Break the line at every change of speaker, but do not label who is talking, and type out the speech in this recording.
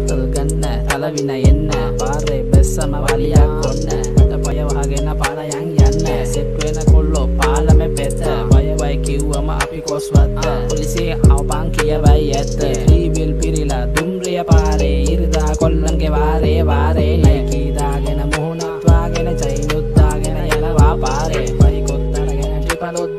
බෝතල් ගන්න තලවින එන්න පාරේ බැස්සම වලියක් කොන්න මට පය වහගෙන පාරයන් යන්න සෙට් වෙන කොල්ලෝ පාලමේ පෙත වය කිව්වම අපි කොස්වත්ත පොලිසිය ආවපන් කියවයි ඇත්ත ෆ්‍රී බිල් පිරිලා දුම්රිය පාරේ ඉරිදා කොල්ලන්ගේ වාරේ නයිකී දාගෙන මුහුණත් වාගෙන චයිනුත් දාගෙන යනවා පාරේ බයිකොත් අරගෙන ටිපලොත්